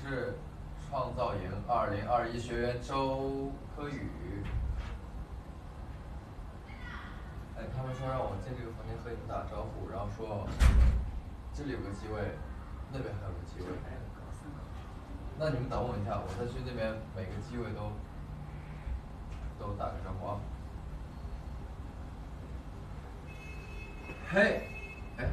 是创造营2021学员周柯宇。哎，他们说让我进这个房间和你们打招呼，然后说这里有个机位，那边还有个机位。那你们等我一下，我再去那边每个机位都打个招呼啊。嘿，哎，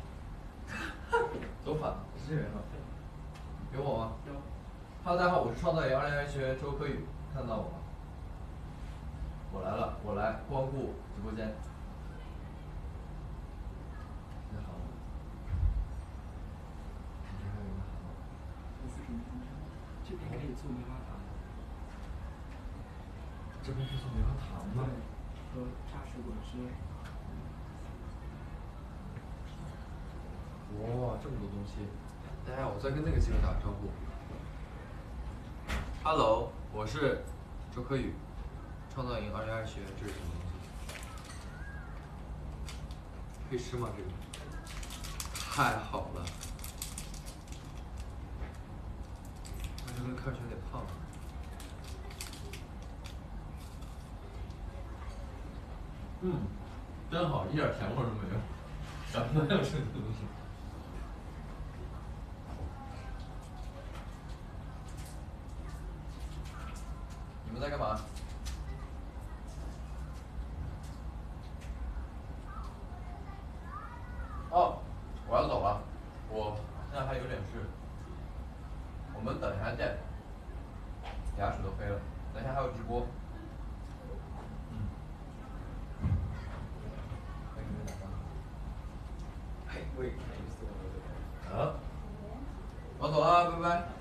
走反了，是这人吗？有我吗？有。Hello， 大家好，我是创造营2021学员周柯宇，看到我吗？我来了，我来光顾直播间。你好。你这还有人好吗？ 这边可以做棉花糖。 这边是做棉花糖吗？ 对，和榨水果汁。 哇，这么多东西！等下我再跟那个机位打个招呼。Hello， 我是周柯宇，创造营2021学员，这是什么东西？可以吃吗？这个？太好了！我这个看起来有点胖。真好，一点甜味都没有。什么呀，这东西？你们在干嘛？哦，我要走了，我现在还有点事。我们等一下见。牙齿都飞了，等一下还有直播。嘿，喂，啊，我走了，拜拜。